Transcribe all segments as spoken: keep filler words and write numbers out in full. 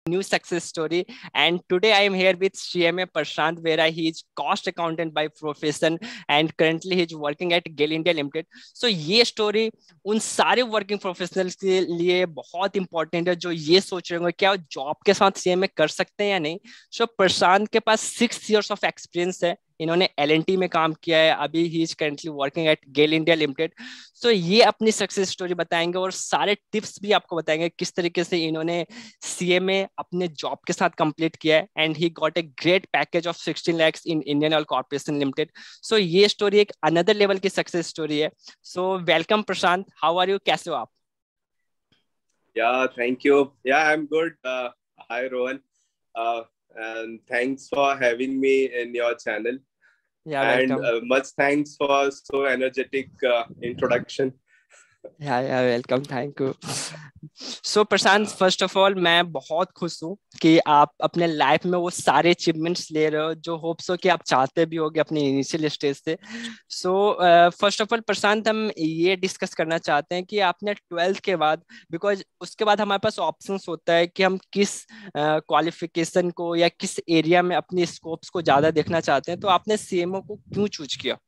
new success story. And today I am here with C M A Prashant Vera. He is cost accountant by profession and currently he is working at GAIL India Limited. So ये story उन सारे working professionals के लिए बहुत important है जो ये सोच रहे होंगे क्या जॉब के साथ सी एम ए कर सकते हैं या नहीं. सो so, प्रशांत के पास सिक्स इयर्स ऑफ एक्सपीरियंस है. इन्होंने एल एन टी में काम किया है. अभी ही is currently working at GAIL India limited. So ये अपनी सक्सेस स्टोरी बताएंगे और सारे टिप्स भी आपको बताएंगे किस तरीके से इन्होंने सी एम ए अपने जॉब के साथ कंप्लीट किया है and he got a great package of sixteen lakhs in Indian oil corporation limited. So ये स्टोरी एक अनदर लेवल की सक्सेस स्टोरी है. So welcome Prashant, how are you, कैसे हो आप? Yeah, thank you. Yeah, I'm good. Uh, hi, Rohan. Uh, and thanks for having me in your channel. Yeah, and welcome. uh, much thanks for so energetic uh, introduction. Yeah, yeah, welcome. Thank you. So Prashant, first of all मैं बहुत खुश हूँ कि आप अपने life में वो सारे अचीवमेंट्स ले रहे हो जो होप्स हो कि आप चाहते भी होगे अपने इनिशियल स्टेज से. So first of all Prashant, हम ये डिस्कस करना चाहते हैं कि आपने ट्वेल्थ के बाद, बिकॉज उसके बाद हमारे पास ऑप्शंस होता है कि हम किस क्वालिफिकेशन uh, को या किस एरिया में अपनी स्कोप्स को ज्यादा देखना चाहते हैं, तो आपने सी एम ओ को क्यों चूज किया?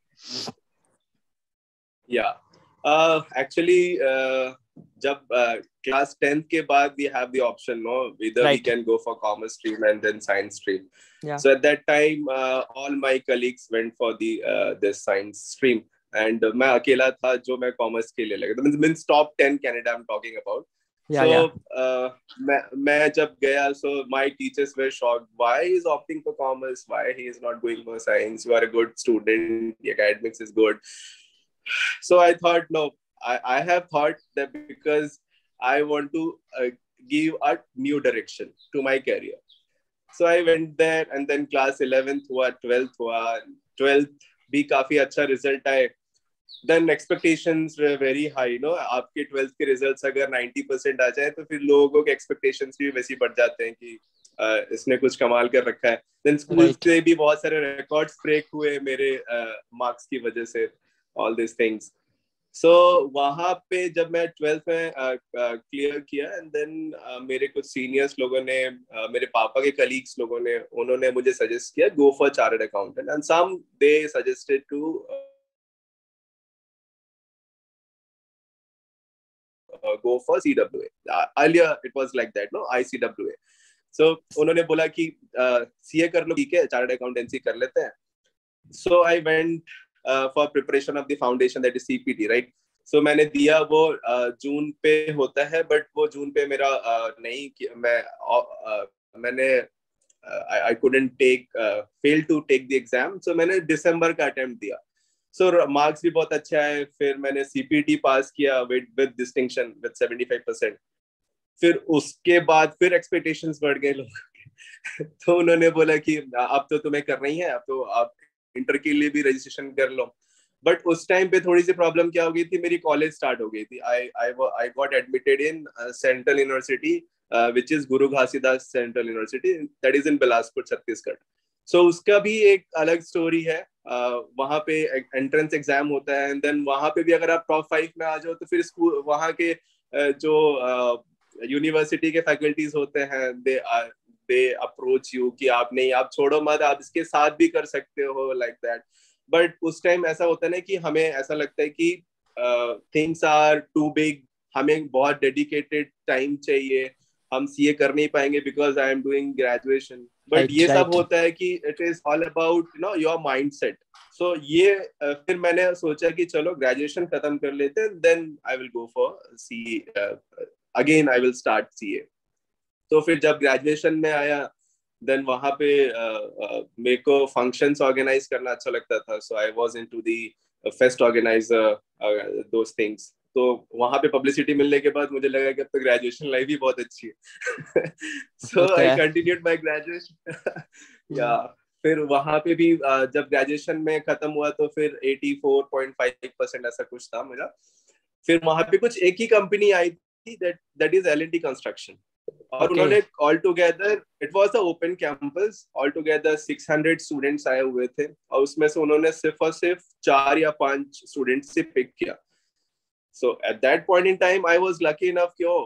या एक्चुअली जब क्लास टेंथ के बाद we have the option, no, either right. we can go for commerce stream and then science stream. Yeah. So at that time uh, all my colleagues went for the uh, this science stream and uh, मैं अकेला था जो मैं commerce के लिए लगा. Means means top ten Canada I'm talking about. Yeah, so yeah. Uh, मैं मैं जब गया, so my teachers were shocked. Why he is opting for commerce? Why he is not going for science? You are a good student. The academics is good. So I thought, no, I, I have thought that because I want to uh, give a new direction to my career. So I went there and then class eleventh हुआ, twelfth हुआ. twelfth भी काफी अच्छा result आए. Then expectations were very high, you know. आपके twelfth के results अगर ninety percent आ जाए तो फिर लोगों के expectations भी वैसे बढ़ जाते हैं कि uh, इसने कुछ कमाल कर रखा है. Then school right. से भी बहुत सारे records break हुए मेरे uh, marks की वजह से, all these things. So वहाँ पे जब मैं ट्वेल्थ में क्लियर uh, uh, किया एंड देन uh, मेरे कुछ सीनियर्स लोगों ने, uh, मेरे पापा के कलीग्स लोगों ने, उन्होंने मुझे सजेस्ट किया go for chartered accountant and some they suggested to go for C W A. Earlier it was like that, no, I C W A. So उन्होंने बोला कि सीए uh, कर लो, ठीक है, चार्टर्ड अकाउंटेंसी कर लेते हैं. So I went Uh, for preparation of the foundation, that is C P T, right? So मैंने दिया, वो uh, जून पे होता है, but वो जून पे मेरा uh, नहीं, मैं uh, मैंने uh, I, I couldn't take uh, fail to take the exam, so मैंने दिसंबर का attempt दिया. So marks भी बहुत अच्छा है. फिर मैंने C P T पास किया with with distinction with seventy-five percent. फिर उसके बाद फिर expectations बढ़ गए लोगों के. तो उन्होंने बोला कि अब तो तुम्हें करना ही है, अब तो आप इंटर के लिए भी रजिस्ट्रेशन कर लो. बट उस टाइम पे थोड़ी सी प्रॉब्लम क्या हो गई थी, मेरी कॉलेज स्टार्ट हो गई थी. I I I got admitted in central university which is Guru Ghasidas central university, that is in Bilaspur, Chhattisgarh. So उसका भी एक अलग स्टोरी है. uh, वहाँ पे एंट्रेंस एग्जाम होता है एंड देन वहाँ पे भी अगर आप टॉप फाइव में आ जाओ तो फिर स्कूल, वहाँ के uh, जो यूनिवर्सिटी uh, के फैकल्टीज होते हैं, दे they approach you कि आप नहीं, आप छोड़ो मत, आप इसके साथ भी कर सकते हो, like that. But उस टाइम ऐसा होता है ना कि हमें ऐसा लगता है कि uh, things are too big, हमें बहुत dedicated time चाहिए, हम सीए कर नहीं पाएंगे because I am doing graduation. But right, ये right. सब होता है कि it is all about, you know, your mindset. So ये uh, फिर मैंने सोचा कि चलो ग्रेजुएशन खत्म कर लेते हैं, then I will go for C uh, again I will start C A. तो फिर जब ग्रेजुएशन में आया, देन वहाँ पे मेरे को फंक्शंस ऑर्गेनाइज करना अच्छा लगता था. So I was into the fest organizer, those things. तो वहाँ पे पब्लिसिटी मिलने के बाद मुझे लगा कि अब तो ग्रेजुएशन लाइफ भी बहुत अच्छी है. So I continued my graduation. या फिर वहाँ पे भी uh, जब ग्रेजुएशन में खत्म हुआ तो फिर eighty-four point five percent ऐसा कुछ था मेरा. फिर वहाँ पे कुछ एक ही कंपनी आई थी, that that is L and T construction. और okay. उन्होंने all together, it was a open campus, all together six hundred students आए हुए थे और उसमें से उन्होंने सिर्फ और सिर्फ चार या पांच स्टूडेंट्स से पिक किया. So at that point in time I was lucky enough कि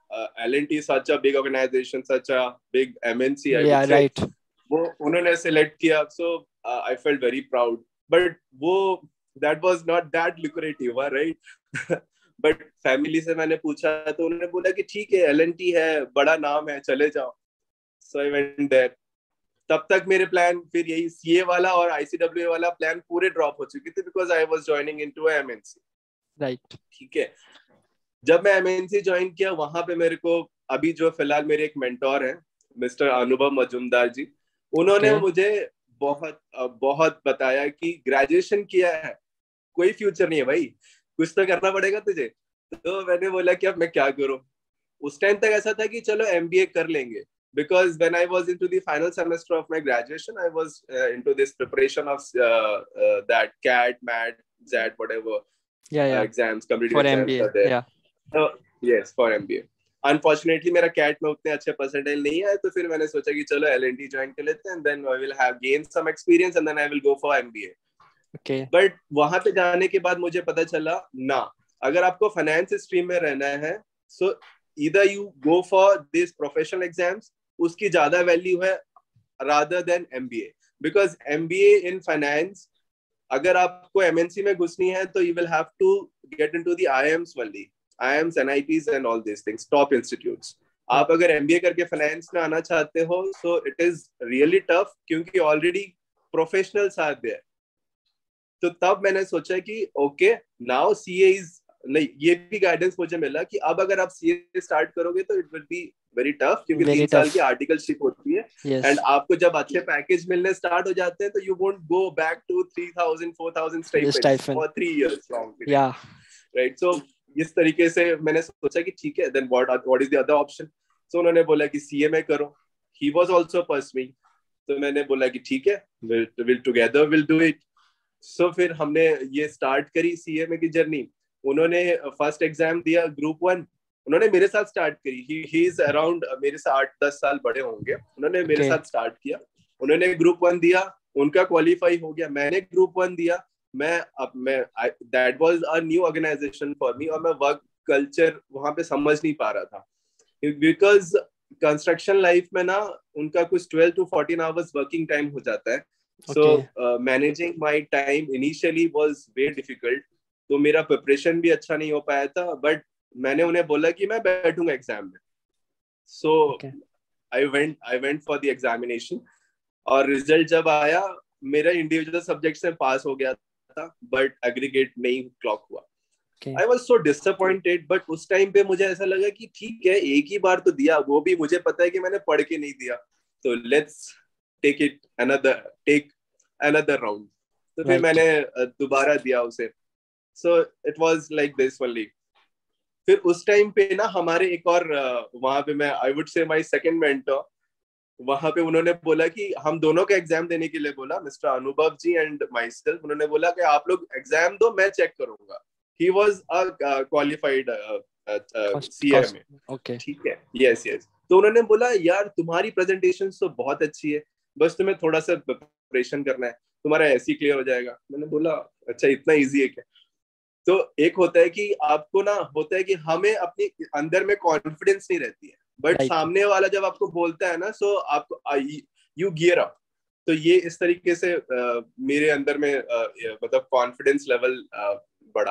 L and T such a big organization, such a big M N C, I yeah, would say. right. वो उन्होंने select किया, so uh, I felt very proud. But वो that was not that lucrative, right? But family से मैंने पूछा तो उन्होंने बोला कि ठीक है, L and T है, बड़ा नाम है, चले जाओ. So I went there. तब तक मेरे प्लान फिर यही C A वाला और I C W A वाला प्लान पूरे ड्रॉप हो चुके थे because I was joining into a M N C. Right. ठीक है. जब मैं M N C ज्वाइन किया वहां पे मेरे को अभी जो फिलहाल मेरे एक मेंटोर हैं मिस्टर अनुभव मजुमदार जी, उन्होंने okay. मुझे बहुत बहुत बताया कि ग्रेजुएशन किया है, कोई फ्यूचर नहीं है भाई, कुछ तो करना पड़ेगा तुझे. तो मैंने बोला कि अब मैं क्या करूं. उस टाइम तक ऐसा था कि चलो M B A कर लेंगे, because when I was into the final semester of my graduation, I was uh, into this preparation of uh, uh, that C A T, M A T, Z A T, whatever yeah, yeah. Uh, exams, competitive for exams M B A, are there. Yeah. So, yes, for M B A. Unfortunately, मेरा C A T में उतने अच्छे percentile नहीं है, तो फिर मैंने सोचा कि चलो L and T ज्वाइन कर लेते हैं, and then I will have gained some experience, and then I will go for M B A. Okay. But वहां पे जाने के बाद मुझे पता चला ना, अगर आपको फाइनेंस स्ट्रीम में रहना है, so either you go for these professional exams, उसकी ज्यादा वैल्यू है rather than M B A, because M B A in finance, अगर आपको M N C में घुसनी है तो you will have to get into the I I Ms only, I I Ms, N I Ts and all these things, top institutes. आप अगर M B A करके finance में आना चाहते हो, so it is really tough, क्योंकि already professionals are there. तो तब मैंने सोचा कि okay, now C A is नहीं, ये भी गाइडेंस मुझे मिला कि अब अगर आप C A स्टार्ट करोगे तो it will be very tough, क्योंकि very तीन tough. साल की आर्टिकलशिप होती है, yes. एंड आपको जब अच्छे पैकेज मिलने स्टार्ट हो जाते हैं तो you won't go back to three thousand four thousand stipend for three years long. Yeah right. So इस तरीके से मैंने सोचा कि ठीक है, then what what is the other option. So उन्होंने बोला कि C A में करो. He was also pursuing. तो मैंने बोला कि ठीक है, will will together will do it. So फिर हमने ये स्टार्ट करी C A में की जर्नी. उन्होंने फर्स्ट एग्जाम दिया ग्रुप वन, उन्होंने मेरे साथ स्टार्ट करी. ही इज अराउंड मेरे से आठ दस साल बड़े होंगे. उन्होंने okay. मेरे साथ स्टार्ट किया. उन्होंने ग्रुप वन दिया, उनका क्वालिफाई हो गया. मैंने ग्रुप वन दिया. मैं अब मैं that was a new organization for me, और मैं वर्क कल्चर वहां पे समझ नहीं पा रहा था, बिकॉज कंस्ट्रक्शन लाइफ में ना उनका कुछ twelve to fourteen hours working time हो जाता है. So managing my time initially was very difficult. तो मेरा प्रिपरेशन भी अच्छा नहीं हो पाया था, बट मैंने उन्हें बोला कि मैं बैठूंगा एग्जाम में. So I went I went for the examination, और रिजल्ट जब आया मेरा इंडिविजुअल सब्जेक्ट से पास हो गया था, बट एग्रीगेट नहीं क्लॉक हुआ. I was so disappointed, but उस टाइम पे मुझे ऐसा लगा कि ठीक है, एक ही बार तो दिया, वो भी मुझे पता है कि मैंने पढ़ के नहीं दिया, तो let's take it another take another round. तो फिर मैंने दोबारा दिया उसे. So it was like this only. फिर उस टाइम पे ना हमारे एक और वहां पे मैं I would say my second mentor, वहां पे उन्होंने बोला कि हम दोनों का एग्जाम देने के लिए बोला, मिस्टर अनुभव जी एंड माई सेल्फ. उन्होंने बोला कि आप लोग एग्जाम दो, मैं चेक करूंगा. He was a qualified C A में. okay. ठीक है. Yes yes. तो उन्होंने बोला यार तुम्हारी प्रेजेंटेशन तो बहुत अच्छी है, बस तुम्हें थोड़ा सा प्रिपरेशन करना है, तुम्हारा ऐसे क्लियर हो जाएगा. मैंने बोला अच्छा, इतना इजी है क्या? तो एक होता है कि आपको ना होता है कि हमें अपने अंदर में कॉन्फिडेंस नहीं रहती है, बट right. सामने वाला जब आपको बोलता है ना, सो आपको यू गियर अप. तो ये इस तरीके से uh, मेरे अंदर में uh, मतलब कॉन्फिडेंस लेवल uh, बढ़ा.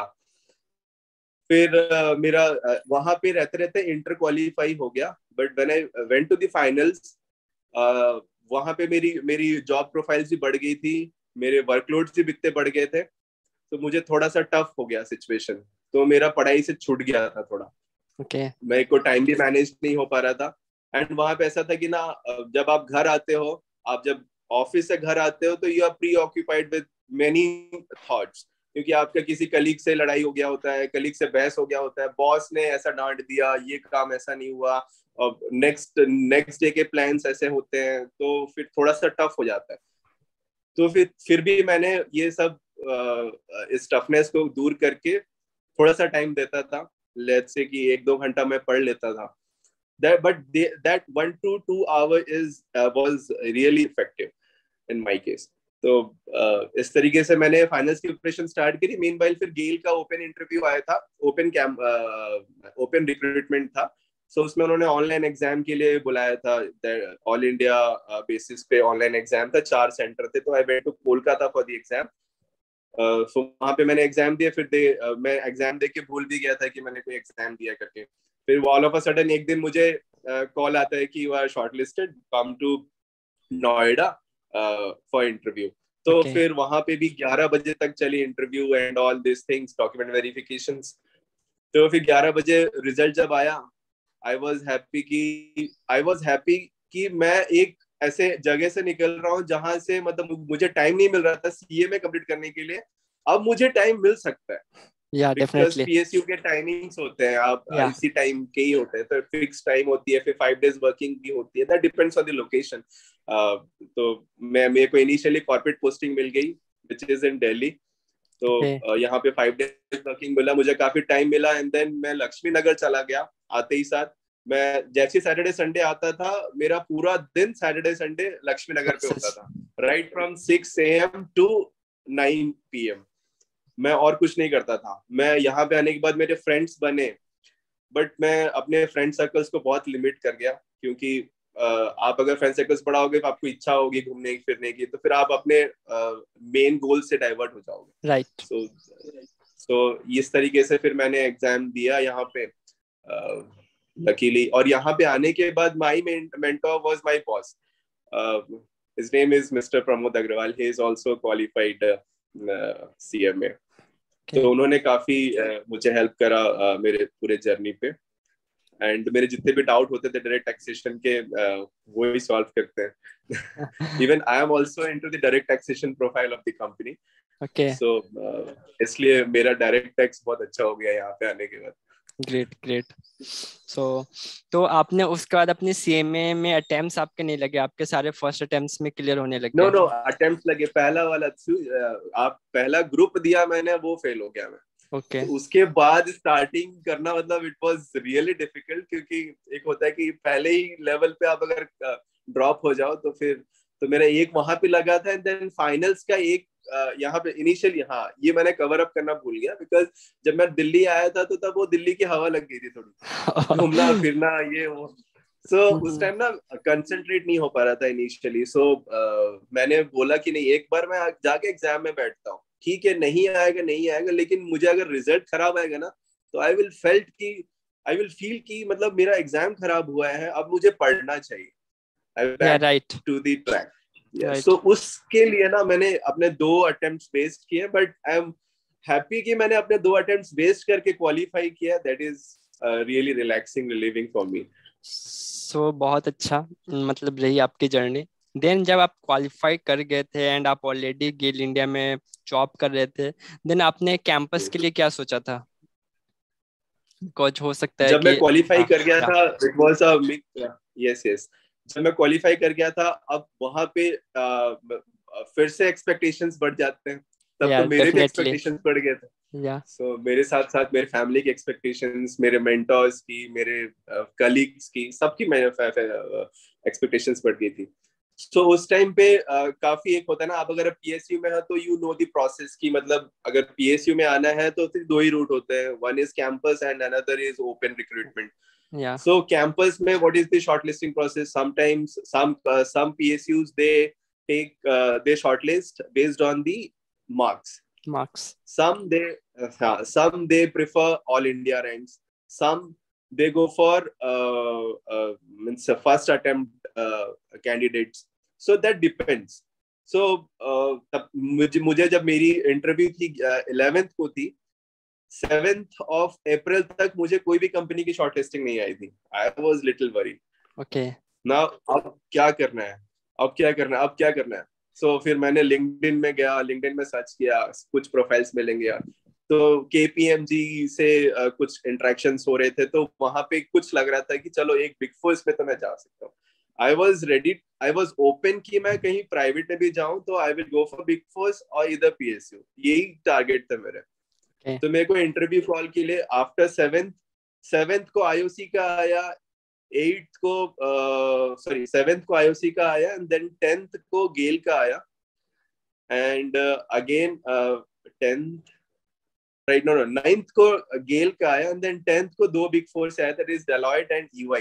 फिर uh, मेरा uh, वहां पे रहते रहते इंटर क्वालिफाई हो गया, but when I went to the finals, वहां पे मेरी मेरी जॉब प्रोफाइल्स भी बढ़ गई थी, मेरे वर्कलोड्स भी इतने बढ़ गए थे, तो मुझे थोड़ा सा टफ हो गया सिचुएशन. तो मेरा पढ़ाई से छूट गया था थोड़ा. okay. मेरे को टाइम भी मैनेज नहीं हो पा रहा था. एंड वहां पे ऐसा था कि ना, जब आप घर आते हो, आप जब ऑफिस से घर आते हो, तो you are preoccupied with many thoughts, क्योंकि आपका किसी कलीग से लड़ाई हो गया होता है, कलीग से बहस हो गया होता है, बॉस ने ऐसा डांट दिया, ये काम ऐसा नहीं हुआ, और नेक्स्ट नेक्स्ट डे के प्लान्स ऐसे होते हैं, तो फिर थोड़ा सा टफ हो जाता है. तो फिर फिर भी मैंने ये सब Uh, इस टफनेस को दूर करके थोड़ा सा टाइम देता था. लेट्स से कि एक दो घंटा मैं पढ़ लेता था. that but they, that one to two hour is uh, was really effective in my case. तो uh, इस तरीके से मैंने फाइनल्स की प्रिपरेशन स्टार्ट करी. मीनवाइल फिर गेल का ओपन इंटरव्यू आया था, ओपन कैंप ओपन रिक्रूटमेंट था, सो so, उसमें उन्होंने ऑनलाइन एग्जाम के लिए बुलाया था, ऑल इंडिया बेसिस पे ऑनलाइन एग्जाम था, चार सेंटर थे, तो I went to Kolkata for the exam. So वहां पे मैंने एग्जाम दिया, फिर दे uh, मैं एग्जाम दे के भूल भी गया था कि मैंने कोई एग्जाम दिया करके। फिर ऑल ऑफ अ सडन एक दिन मुझे कॉल uh, आता है कि you are shortlisted, come to Noida for interview. तो okay. फिर वहां पे भी ग्यारह बजे तक चली interview and all this things, document verifications. तो फिर ग्यारह बजे रिजल्ट जब आया, आई वाज हैप्पी कि आई वाज हैप्पी कि मैं एक ऐसे जगह से निकल रहा हूँ जहां से मतलब मुझे टाइम नहीं मिल रहा था सीए में कंप्लीट करने के लिए, अब मुझे टाइम मिल सकता है। या बिकॉज डेफिनेटली पीएसयू के टाइमिंग्स होते हैं, आप या इसी टाइम के ही होते हैं, तो फिक्स टाइम होती है, फिर फाइव डेज वर्किंग भी होती है, that depends on the location. तो मैं मेरे को इनिशियली कॉर्पोरेट पोस्टिंग मिल गई विच इज इन दिल्ली। तो okay. uh, यहाँ पे फाइव डेज वर्किंग मिला, मुझे काफी टाइम मिला, एंड देन मैं लक्ष्मी नगर चला गया। आते ही साथ मैं जैसे सैटरडे संडे आता था, मेरा पूरा दिन सैटरडे संडे लक्ष्मी नगर पे होता था, right from six A M to nine P M. मैं और कुछ नहीं करता था। मैं यहाँ पे आने के बाद मेरे फ्रेंड्स बने, बट मैं अपने फ्रेंड सर्कल्स को बहुत लिमिट कर गया, क्योंकि uh, आप अगर फ्रेंड सर्कल्स बढ़ाओगे तो आपको इच्छा होगी घूमने फिरने की, तो फिर आप अपने मेन uh, गोल से डाइवर्ट हो जाओगे। राइट सो सो इस तरीके से फिर मैंने एग्जाम दिया यहाँ पे लकीली। uh, और यहाँ पे आने के बाद my mentor was my boss, his name is mister Pramod Agarwal, he is also qualified CMA. तो उन्होंने काफी uh, मुझे हेल्प करा uh, मेरे पूरे जर्नी पे, एंड मेरे जितने भी डाउट होते थे डायरेक्ट टैक्सेशन के, uh, वो ही सॉल्व करते हैं। Even I am also into the direct taxation profile of the company. Okay so इसलिए मेरा डायरेक्ट टैक्स बहुत अच्छा हो गया यहाँ पे आने के बाद। ग्रेट ग्रेट सो तो आपने उसके बाद अपनी सीएमए में अटेम्प्ट्स आपके नहीं लगे, आपके सारे फर्स्ट अटेम्प्ट्स में क्लियर होने लग नो गए? नो अटेम्प्ट लगे, पहला वाला आप पहला ग्रुप दिया मैंने, वो फेल हो गया मैं। ओके तो उसके बाद स्टार्टिंग करना मतलब इट वाज रियली डिफिकल्ट, क्योंकि एक होता है कि पहले ही लेवल पे आप अगर ड्रॉप हो जाओ तो फिर, तो मेरा एक वहां पे लगा था, एंड देन फाइनल्स का एक यहाँ पे इनिशियली, हाँ ये मैंने कवर अप करना भूल गया, बिकॉज जब मैं दिल्ली आया था तो तब वो दिल्ली की हवा लग गई थी थोड़ी, घूमना फिरना ये वो। सो so, उस टाइम ना कंसंट्रेट नहीं हो पा रहा था इनिशियली। सो so, uh, मैंने बोला कि नहीं, एक बार मैं जाके एग्जाम में बैठता हूँ, ठीक है नहीं आएगा नहीं आएगा, लेकिन मुझे अगर रिजल्ट खराब आएगा ना, तो आई विल फेल्ट की आई विल फील कि मतलब मेरा एग्जाम खराब हुआ है, अब मुझे पढ़ना चाहिए। I back right to the track. Right so उसके लिए ना मैंने अपने दो अटेम्प्ट्स वेस्ट किए, बट आई एम हैप्पी कि मैंने अपने दो अटेम्प्ट्स वेस्ट करके क्वालिफाई किया। That is really relaxing, relieving for me. So बहुत अच्छा मतलब रही आपकी जर्नी। देन जब आप क्वालिफाई कर गए थे एंड आप ऑलरेडी गेल इंडिया में जॉब कर रहे थे, देन आपने कैंपस के लिए क्या सोचा था? कुछ हो सकता है जब मैं कि क्वालिफाई हाँ कर गया क्या था, it was a mix, yes yes, जब मैं क्वालिफाई कर गया था, अब वहां पे uh, फिर से एक्सपेक्टेशंस बढ़ जाते हैं। तब या तो मेरे भी डेफिनेटली एक्सपेक्टेशंस बढ़ गए थे। या सो so, मेरे साथ साथ मेरे फैमिली की एक्सपेक्टेशंस, मेरे मेंटर्स की, मेरे कलीग्स uh, की, सबकी एक्सपेक्टेशंस बढ़ गई थी। सो so, उस टाइम पे uh, काफी एक होता है ना, आप अगर पीएसयू में हो तो यू नो द प्रोसेस की, मतलब अगर पीएसयू में आना है तो फिर दो ही रूट होते हैं, one is campus and another is open recruitment. Yeah So campus में what is the shortlisting process? Sometimes some uh, some P S Us they take uh, they shortlist based on the marks. Marks Some they uh, some they prefer all India ranks. Some they go for uh, uh, means a first attempt uh, candidates. So that depends. So uh, तब मुझे मुझे जब मेरी interview थी eleventh को थी, seventh of April तक मुझे कोई भी कंपनी की शॉर्टलिस्टिंग नहीं आई थी। I was little worry okay ना, अब क्या करना है, अब क्या करना है, अब क्या करना है। सो so, फिर मैंने लिंक्डइन में गया, लिंक्डइन में सर्च किया, कुछ प्रोफाइल्स मिलेंगे यार, तो केपीएमजी से uh, कुछ इंटरेक्शंस हो रहे थे, तो वहां पे कुछ लग रहा था कि चलो एक बिग फोर में तो मैं जा सकता हूँ। I was ready, I was open कि मैं कहीं प्राइवेट में भी जाऊं तो I will go for big four और इधर पीएसयू, यही टारगेट था मेरे। okay. तो मेरे को इंटरव्यू कॉल के लिए आफ्टर सेवेंथ सेवेंथ को आईओसी का आया, एट्थ को सॉरी सेवेंथ को आईओसी का आया, एंड देन टेंथ को गेल का आया, and again tenth right no no ninth को गेल का आया एंड देन टेंथ को दो बिग फोर से आया, that is Deloitte and EY.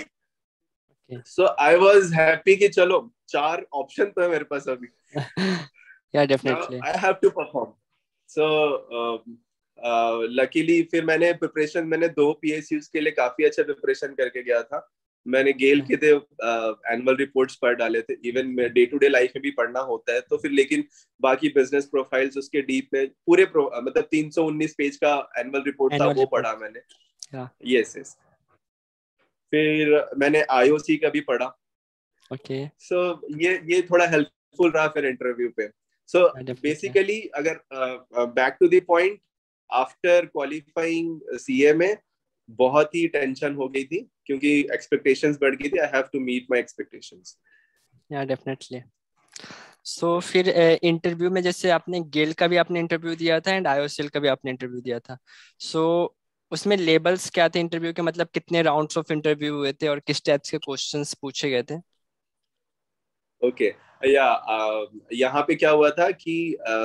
So I was happy कि चलो चार ऑप्शन तो है मेरे पास अभी. Yeah definitely I have to perform. So luckily फिर मैंने प्रिपरेशन, मैंने दो पीएसयूज के लिए काफी अच्छा प्रिपरेशन करके गया था. मैंने गेल के थे एनुअल रिपोर्ट्स पढ़ डाले थे. Even day to day life में भी पढ़ना होता है तो फिर, लेकिन बाकी बिजनेस प्रोफाइल्स उसके डीप में पूरे pro, मतलब तीन सौ उन्नीस पेज का एनुअल रिपोर्ट था, वो पढ़ा मैंने. Yes yes. फिर मैंने आईओसी का भी पढ़ा. ओके. सो ये ये थोड़ा हेल्पफुल रहा फिर इंटरव्यू पे. सो बेसिकली अगर back to the point, after qualifying CA में बहुत ही टेंशन हो गई थी क्योंकि एक्सपेक्टेशंस बढ़ गई थी. I have to meet my expectations. Yeah definitely. So फिर इंटरव्यू में जैसे आपने गेल का भी आपने इंटरव्यू दिया था एंड आईओसीएल का भी आपने इंटरव्यू दिया था, सो so, उसमें लेबल्स क्या थे इंटरव्यू के, मतलब कितने राउंड्स ऑफ इंटरव्यू हुए थे और किस टाइप्स के क्वेश्चंस पूछे गए थे? ओके या यहाँ पे क्या हुआ था कि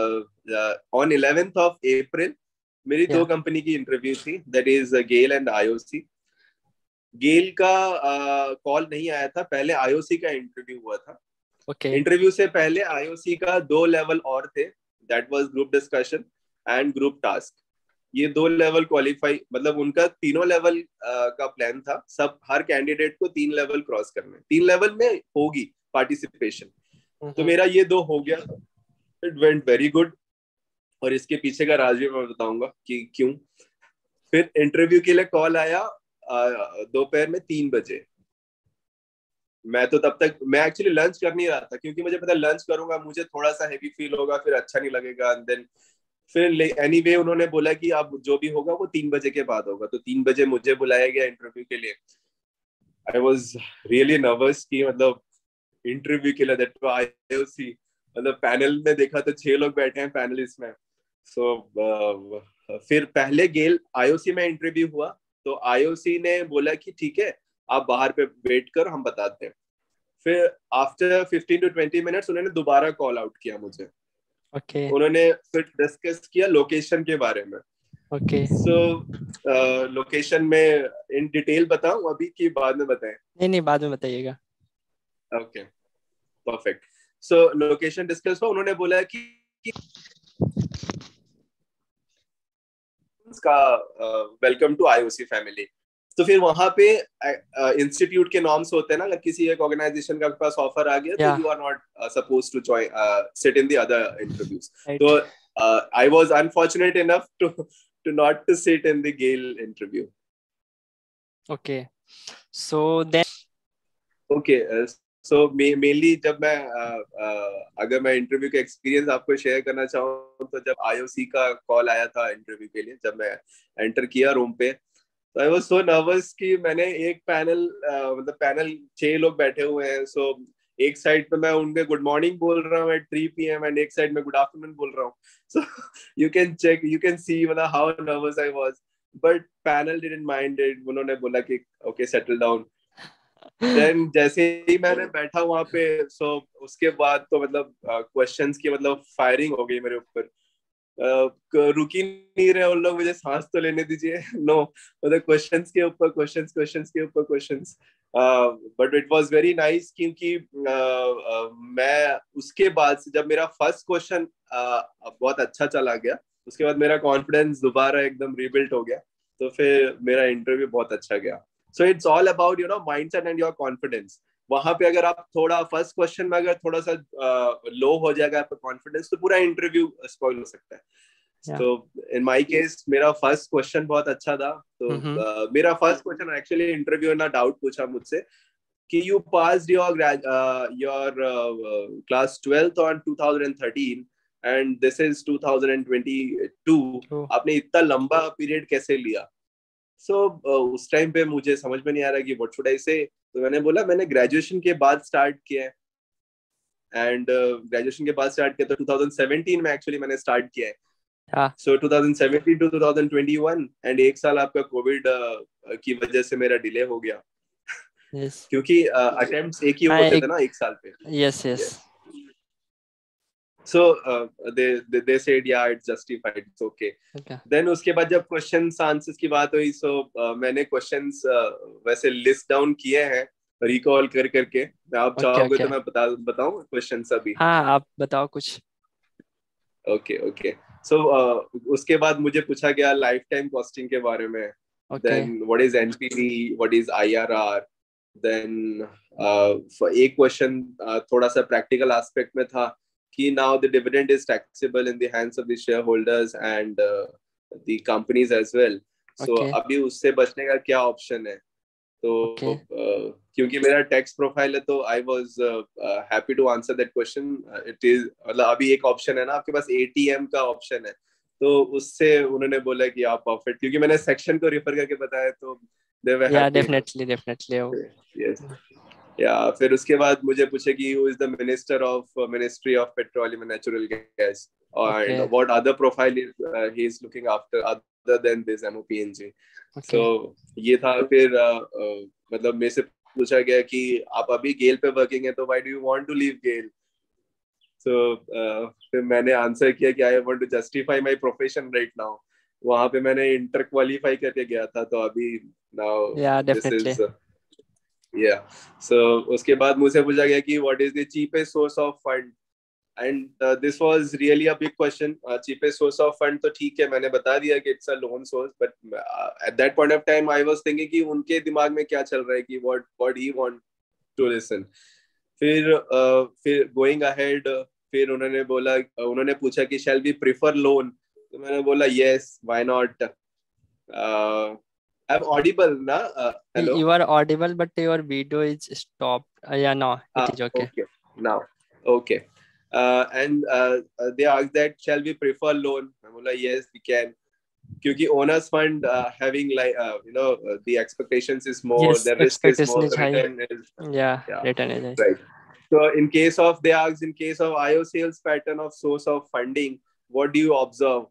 ऑन इलेवेंथ ऑफ अप्रैल मेरी yeah. दो कंपनी की इंटरव्यू थी, that is GAIL and IOC. GAIL का कॉल uh, नहीं आया था, पहले आईओसी का इंटरव्यू हुआ था. okay. इंटरव्यू से पहले आईओसी का दो लेवल और थे, that was group discussion and group task. ये दो लेवल क्वालिफाई, मतलब उनका तीनों लेवल uh, का प्लान था. सब हर कैंडिडेट को तीन लेवल क्रॉस करना है, तीन लेवल में होगी पार्टिसिपेशन. mm-hmm. तो मेरा ये दो हो गया. It went very good. और इसके पीछे का राज भी मैं बताऊंगा कि क्यों. फिर इंटरव्यू के लिए कॉल आया दोपहर में तीन बजे. मैं तो तब तक मैं एक्चुअली लंच कर नहीं रहा था क्योंकि मुझे पता लंच करूंगा मुझे थोड़ा सा हैवी फील होगा, फिर अच्छा नहीं लगेगा. एंड देन फिर एनीवे उन्होंने बोला कि अब जो भी होगा वो तीन बजे के बाद होगा. तो तीन बजे मुझे बुलाया गया इंटरव्यू के लिए. आई वाज रियली नर्वस कि मतलब इंटरव्यू के लिए, दैट आईओसी, मतलब पैनल में देखा तो छह लोग बैठे हैं पैनलिस्ट में. सो so, uh, फिर पहले गेल आईओसी में इंटरव्यू हुआ तो आईओसी ने बोला कि ठीक है आप बाहर पे वेट कर, हम बताते हैं. फिर after fifteen to twenty minutes उन्होंने दोबारा कॉल आउट किया मुझे. okay. उन्होंने फिर डिस्कस किया लोकेशन के बारे में. ओके. सो लोकेशन में इन डिटेल बताऊं अभी कि बाद में बताएं? नहीं नहीं बाद में बताइएगा. Okay perfect. So location discuss हुआ. उन्होंने बोला कि, कि का वेलकम टू आईओसी फैमिली. तो फिर वहां पे इंस्टीट्यूट uh, के नॉर्म्स होते हैं ना, अगर किसी एक ऑर्गेनाइजेशन का पास ऑफर आ गया तो you are not supposed to join sit in the other interviews. तो I was unfortunate enough to to not to sit in the GAIL interview. Okay. So then okay so mainly जब मैं uh, uh, अगर मैं interview का experience आपको share करना चाहूँ तो जब आईओसी का कॉल आया था इंटरव्यू के लिए, जब मैं एंटर किया रूम पे, तो आई वाज सो नर्वस कि मैंने एक पैनल uh, मतलब पैनल छह लोग बैठे हुए हैं. सो so, एक साइड पे मैं उनके गुड मॉर्निंग बोल रहा हूँ at three P M and एक साइड में गुड आफ्टरनून बोल रहा हूँ. So you can check, you can see मतलब how nervous I was. But panel didn't mind it. उन्होंने बोला कि ओके सेटल डाउन. देन जैसे ही मैंने बैठा वहां पे, सो so, उसके बाद तो मतलब क्वेश्चंस uh, की मतलब फायरिंग हो गई मेरे ऊपर. uh, रुक ही नहीं रहे उन लोग, मुझे सांस तो लेने दीजिए. नो मतलब क्वेश्चंस के ऊपर क्वेश्चंस क्वेश्चंस के ऊपर questions. But it was very nice क्योंकि uh, uh, मैं उसके बाद से जब मेरा फर्स्ट क्वेश्चन uh, बहुत अच्छा चला गया, उसके बाद मेरा कॉन्फिडेंस दोबारा एकदम रिबिल्ड हो गया. तो फिर मेरा इंटरव्यू बहुत अच्छा गया. So it's all about you know mindset and your confidence. वहां पे अगर आप थोड़ा फर्स्ट क्वेश्चन में अगर थोड़ा सा लो uh, हो जाएगा आपका कॉन्फिडेंस तो पूरा इंटरव्यू स्पॉइल हो सकता है. तो इन माय केस मेरा फर्स्ट क्वेश्चन बहुत अच्छा था. तो mm-hmm. uh, मेरा फर्स्ट क्वेश्चन एक्चुअली इंटरव्यू ना डाउट पूछा मुझसे कि you passed your your class twelfth on twenty thirteen and this is twenty twenty two. आपने इतना लंबा पीरियड कैसे लिया? सो so, uh, उस टाइम पे मुझे समझ में नहीं आ रहा कि व्हाट शुड आई से. तो मैंने बोला मैंने ग्रेजुएशन के बाद स्टार्ट किया है. एंड ग्रेजुएशन uh, के बाद स्टार्ट किया तो ट्वेंटी सेवनटीन में एक्चुअली मैंने स्टार्ट किया है. So twenty seventeen to twenty twenty one and एक साल आपका कोविड uh, की वजह से मेरा डिले हो गया. yes. क्योंकि अटेम्प्ट्स uh, एक ही होते थे ना एक साल पे. Yes yes. So uh, they, they they said yeah it's justified, it's okay. Okay. Then उसके बाद जब क्वेश्चंस आंसर्स की बात हुई, so uh, मैंने क्वेश्चंस uh, वैसे लिस्ट डाउन किए हैं रिकॉल कर करके. आप Okay, चाहोगे okay. तो मैं बता बताऊं क्वेश्चंस अभी? हाँ, आप बताओ कुछ. Okay okay. सो उसके बाद मुझे पूछा गया लाइफ टाइम कॉस्टिंग के बारे में. Okay. Then what is NPV, what is IRR. Then एक क्वेश्चन थोड़ा सा प्रैक्टिकल एस्पेक्ट में था कि now the dividend is taxable in the hands of the share holders and the companies as well. So Okay. अभी उससे बचने का क्या ऑप्शन है? तो Okay. uh, क्योंकि मेरा टैक्स प्रोफाइल है तो I was happy to answer that question. It is मतलब अभी एक ऑप्शन है ना आपके पास, एटीएम का ऑप्शन है, तो उससे उन्होंने बोला कि आप परफेक्ट, क्योंकि मैंने सेक्शन को रेफर करके बताया तो they were Yeah, happy. definitely, definitely. Oh. Yes. या फिर उसके बाद मुझे पूछे कि who is the minister of ministry of petroleum and natural gas Okay. And what other profile is he is looking after other than this MOPNG. Okay. So ये था. फिर uh, uh, मतलब मेरे से पूछा गया कि आप अभी गेल पे वर्किंग है तो why do you want to leave GAIL. So फिर मैंने आंसर किया कि I want to justify my profession right now. वहां पे मैंने इंटर क्वालिफाई करके गया था, तो अभी now Yeah, this definitely. Is yeah. So उसके बाद मुझसे पूछा गया कि what is the cheapest source of fund, and this was really a big question. Cheapest source of fund तो ठीक है, मैंने बता दिया कि it's a loan source, but at that point of time I was thinking कि उनके दिमाग में क्या चल रहा है, कि what what he want to listen. फिर uh, फिर गोइंग अहेड, फिर उन्होंने बोला उन्होंने पूछा कि शैल वी प्रेफर लोन, तो मैंने बोला yes why not. I am audible ना? Hello. You are audible, but your video is stopped. Uh, yeah, no, it Ah, is okay. okay. Now, okay. Uh, and uh, uh, they asked that shall we prefer loan? I बोला yes we can. क्योंकि owners fund uh, having like uh, you know uh, the expectations is more, Yes, the risk is expectation more, is high. return is Yeah, yeah return is high. right. So in case of they asked in case of I O sales pattern of source of funding, what do you observe?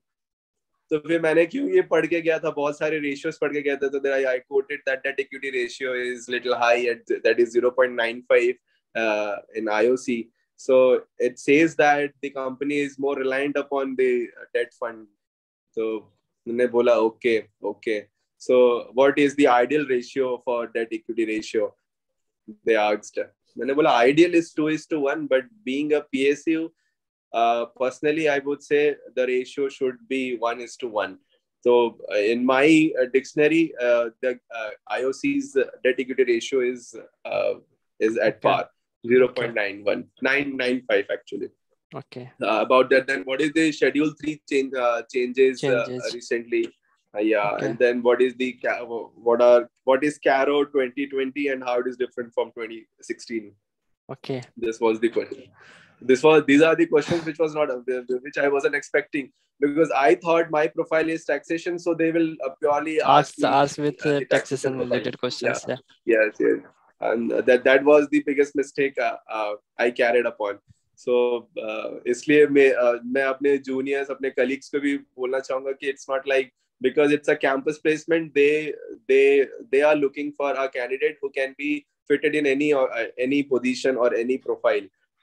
तो फिर मैंने क्यों ये पढ़ के गया था, बहुत सारे रेशियोज पढ़ के गया था, तो I I quoted that that equity ratio is little high at that is zero point nine five uh, in I O C. So it says that the company is more reliant upon the debt fund. So मैंने बोला okay okay. So what is the ideal ratio for debt equity ratio? They asked. मैंने बोला ideal is two is to one, but being a P S U, Uh, personally, I would say the ratio should be one is to one. So, uh, in my uh, dictionary, uh, the uh, I O C's debt equity ratio is uh, is at Okay. par, zero Okay. point nine one, nine nine five actually. Okay. Uh, about that, then what is the schedule three change uh, changes, Changes. Uh, recently? Uh, yeah, Okay. and then what is the ca- what are what is Caro twenty twenty and how it is different from twenty sixteen? Okay. This was the question. This was these are the questions which was not which I wasn't expecting, because I thought my profile is taxation, so they will uh, purely ask Ask me ask with uh, uh, the taxation taxation profile. related questions. Yeah. Yeah. Yes, yes, and uh, that that was the biggest mistake uh, uh, I carried upon. So uh, इसलिए मैं uh, मैं अपने juniors, अपने colleagues को भी बोलना चाहूँगा कि it's not like because it's a campus placement, they they they are looking for a candidate who can be fitted in any or uh, any position or any profile.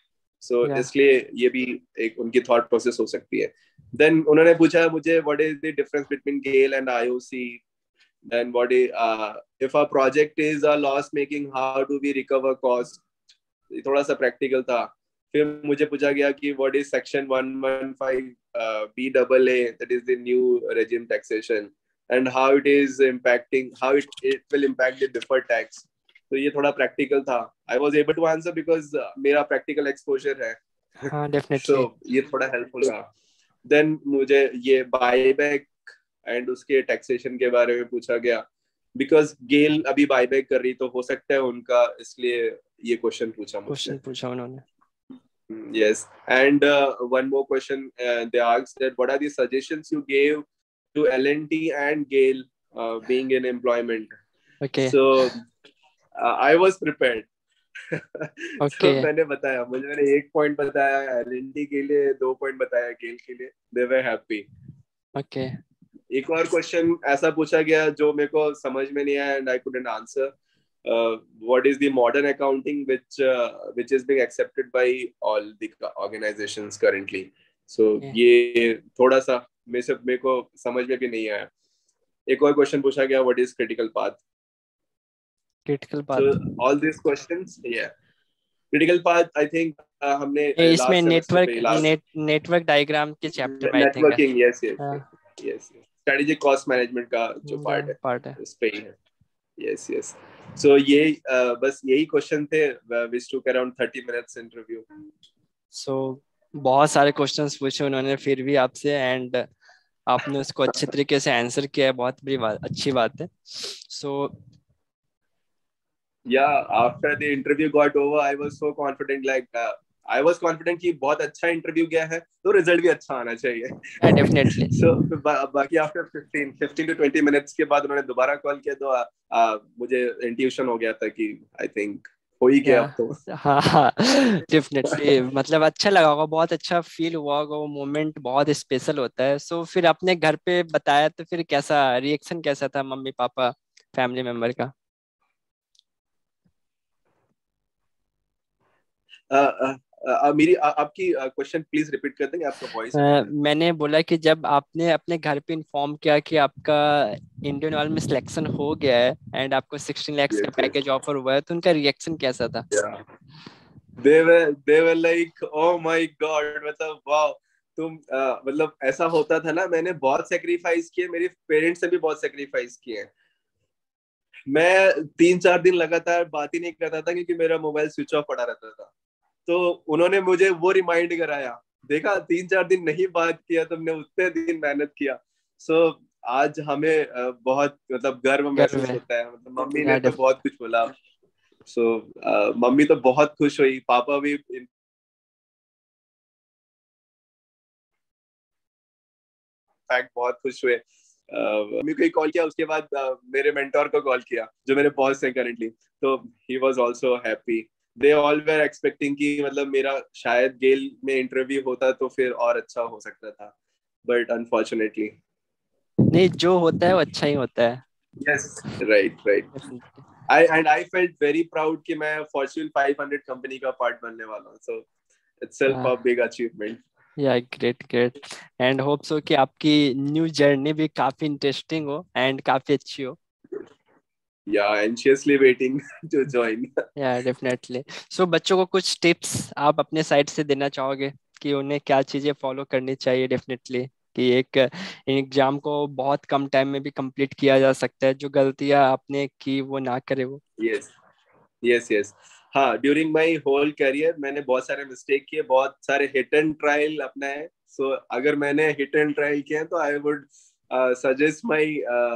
So Yeah. इसलिए ये भी एक उनकी thought process हो सकती है. Then उन्होंने पूछा मुझे what is the difference between GAIL and I O C. Then what is uh, if a project is a loss making, how do we recover cost? थोड़ा सा practical था. फिर मुझे पूछा गया कि what is section one fifteen uh, B A A, that is the new regime taxation, and how it is impacting, how it, it will impact the deferred tax. तो ये थोड़ा practical था. I was able to answer because uh, मेरा practical exposure है. हाँ, definitely. So ये थोड़ा helpful था. Then मुझे ये buyback and उसके taxation के बारे में पूछा गया. Because GAIL अभी buyback कर रही, तो हो सकता है उनका, इसलिए ये question पूछा मुझसे. Question पूछा उन्होंने. Yes, and uh, one more question. Uh, they asked that what are the suggestions you gave to L and T and GAIL uh, being in employment? Okay. So uh, I was prepared. Okay. So मैंने बताया, मुझे मैंने एक point बताया L and T के लिए, दो point बताया GAIL के लिए. They were happy. Okay. एक और क्वेश्चन ऐसा पूछा गया जो मेरे को समझ में नहीं आया and I couldn't answer. uh, what is the modern accounting which uh, which is being accepted by all the organizations currently. So Yeah. ये थोड़ा सा मेरे से मेरे को समझ में भी नहीं आया. एक और क्वेश्चन पूछा गया, what is critical path? Critical So path. all these questions, yeah, critical path I think uh, हमने ये इसमें last semester नेटवर्क पे last नेट नेटवर्क डायग्राम के चैप्टर में आई थिंक है. networking, yes yes हाँ, yes yes strategic cost management का जो part है पार्ट है. उस पे ही है. Yes, yes. So ये uh, बस यही क्वेश्चन थे. which took around thirty minutes interview. So बहुत सारे क्वेश्चंस पूछे उन्होंने फिर भी आपसे, एंड आपने उसको अच्छे तरीके से आंसर किया है, बहुत बड़ी बात, अच्छी बात है. So Yeah, after the interview got over, I was so confident. Like uh, I was confident कि बहुत अच्छा इंटरव्यू गया है तो रिजल्ट भी अच्छा आना चाहिए. yeah, definitely. So बा, बाकी after fifteen fifteen to twenty minutes के बाद उन्होंने दोबारा कॉल किया तो uh, uh, मुझे इंट्यूशन हो गया था कि I think हो ही गया अब तो. हाँ हाँ डेफिनेटली, मतलब अच्छा लगा होगा, बहुत अच्छा फील हुआ होगा, वो मोमेंट बहुत स्पेशल होता है. सो so, फिर अपने घर पे बताया तो फिर कैसा रिएक्शन कैसा था मम्मी पापा फैमिली मेंबर का? uh, uh, uh, मेरी uh, आपकी क्वेश्चन प्लीज रिपीट कर देंगे, आपका वॉइस. uh, मैंने बोला कि जब आपने अपने घर पे इन्फॉर्म किया कि आपका इंडियन ऑयल में सिलेक्शन हो गया है एंड आपको सिक्सटीन लाख का पैकेज ऑफर हुआ है, तो उनका रिएक्शन कैसा था? Yeah. They were they were like, oh my god, मतलब wow, तुम uh, मतलब ऐसा होता था ना, मैंने बहुत सेक्रीफाइस किए, मेरे पेरेंट्स ने भी बहुत सेक्रीफाइस किए हैं. मैं तीन चार दिन लगातार बात ही नहीं करता था क्योंकि मेरा मोबाइल स्विच ऑफ पड़ा रहता था. तो उन्होंने मुझे वो रिमाइंड कराया, देखा तीन चार दिन नहीं बात किया तुमने, उतने दिन मेहनत किया. सो so, आज हमें uh, बहुत मतलब गर्व महसूस होता है. मतलब मम्मी ने तो बहुत कुछ बोला. सो so, uh, मम्मी तो बहुत खुश हुई, पापा भी इनफैक्ट बहुत खुश हुए. मम्मी को ही कॉल किया, उसके बाद uh, मेरे मेंटोर को कॉल किया जो मेरे बॉस हैं करंटली, तो he was also happy. They all were expecting कि मतलब मेरा शायद गेल में इंटरव्यू होता तो फिर और अच्छा हो सकता था, बट अनफॉर्चुनेटली नहीं, जो होता है वो अच्छा ही होता है. Yes right right. I and I felt very proud कि मैं Fortune five hundred कंपनी का पार्ट बनने वाला हूँ. So itself a big achievement. Yeah, great, great. And hope so कि आपकी न्यू जर्नी भी काफी इंटरेस्टिंग हो एंड काफी अच्छी हो. Yeah, anxiously waiting to join. Yeah, definitely. So बच्चों को कुछ टिप्स आप अपने साइड से देना चाहोगे कि उन्हें क्या चीजें फॉलो करनी चाहिए डेफिनेटली, कि एक एग्जाम को बहुत कम टाइम में भी कंप्लीट किया जा सकता है, जो गलतियां आपने की वो ना करे वो? Yes, yes, yes. हाँ, ड्यूरिंग माई होल करियर मैंने बहुत सारे मिस्टेक किए, बहुत सारे हिट एंड ट्रायल अपनाए. सो so, अगर मैंने हिट एंड ट्रायल किया तो I would suggest my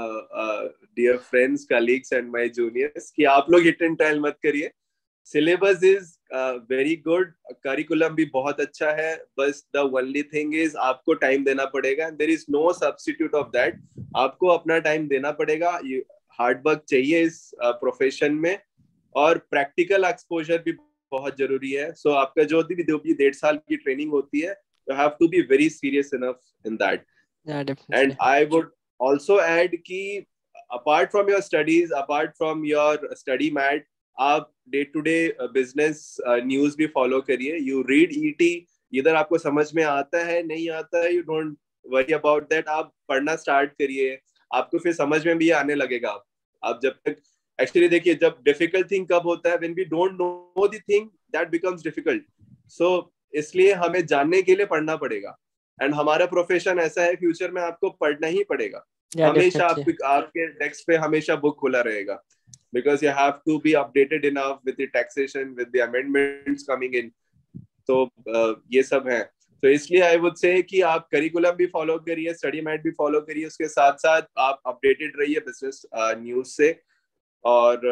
dear friends, colleagues and my juniors कि आप लोग हिट एंड ट्रायल मत करिए. Syllabus is very good, curriculum भी बहुत अच्छा है, बस द ओनली थिंग इज आपको टाइम देना पड़ेगा. There is no substitute of that. आपको अपना टाइम देना पड़ेगा. हार्ड वर्क चाहिए इस प्रोफेशन uh, में, और प्रैक्टिकल एक्सपोजर भी बहुत जरूरी है. सो so, आपका जो भी जो भी डेढ़ साल की ट्रेनिंग होती है, you have to be very serious enough in that. And I would also add कि apart from your studies, apart from your study mat, आप day to day business news भी फॉलो करिए. यू रीड ईटी, इधर आपको समझ में आता है नहीं आता है, you don't worry about that. आप पढ़ना स्टार्ट करिए, आपको फिर समझ में भी आने लगेगा. आप जब तक एक्चुअली देखिए, जब डिफिकल्ट थिंग कब होता है, when we don't know the thing that becomes difficult. So इसलिए हमें जानने के लिए पढ़ना पड़ेगा. एंड हमारा प्रोफेशन ऐसा है, फ्यूचर में आपको पढ़ना ही पड़ेगा. yeah, हमेशा आप, आपके डेस्क पे हमेशा बुक खुला रहेगा, because you have to be updated enough with the taxation, with the amendments coming in. तो uh, ये सब है. तो इसलिए आई वुड से कि आप करिकुलम भी फॉलो करिए, स्टडी मैट भी फॉलो करिए, उसके साथ साथ आप अपडेटेड रहिए बिजनेस न्यूज से. और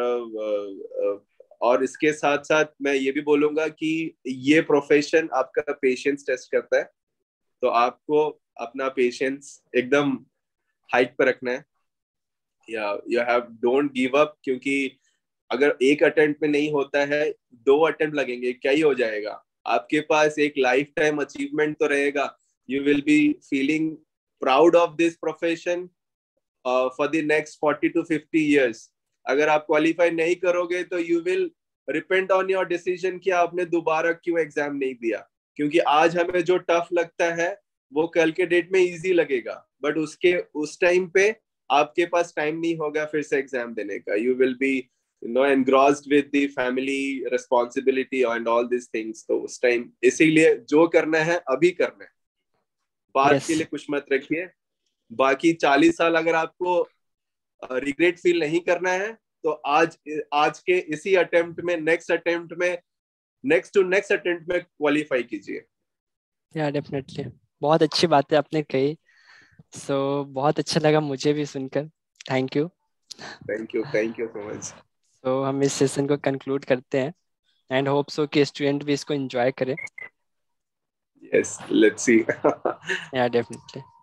और इसके साथ साथ मैं ये भी बोलूंगा कि ये प्रोफेशन आपका पेशेंस टेस्ट करता है. तो आपको अपना पेशेंस एकदम हाइट पर रखना है. Yeah you have don't give up, क्योंकि अगर एक अटेम्प्ट में नहीं होता है, दो अटेम्प्ट लगेंगे, क्या ही हो जाएगा. आपके पास एक लाइफ टाइम अचीवमेंट तो रहेगा. You will be feeling proud of this profession for the next forty to fifty years. अगर आप क्वालिफाई नहीं करोगे तो you will repent on your decision कि आपने दोबारा क्यों एग्जाम नहीं दिया, क्योंकि आज हमें जो टफ लगता है वो कल के डेट में इजी लगेगा, बट उसके उस टाइम पे आपके पास टाइम नहीं होगा फिर से एग्जाम देने का. You will be you know engrossed with the family responsibility and all this things. तो उस टाइम इसीलिए जो करना है अभी करना है, बाद yes. के लिए कुछ मत रखिए. बाकी चालीस साल अगर आपको रिग्रेट फील नहीं करना है तो आज आज के इसी अटेम्प्ट में, नेक्स्ट अटेम्प्ट में, नेक्स्ट टू नेक्स्ट अटेम्प्ट में क्वालिफाई कीजिए. या डेफिनेटली, बहुत अच्छी बातें आपने कही. सो so, बहुत अच्छा लगा मुझे भी सुनकर. Thank you. Thank you thank you so much. So हम इस सेशन को कंक्लूड करते हैं एंड होप सो कि स्टूडेंट भी इसको एंजॉय करें. Yes, let's see. Yeah definitely.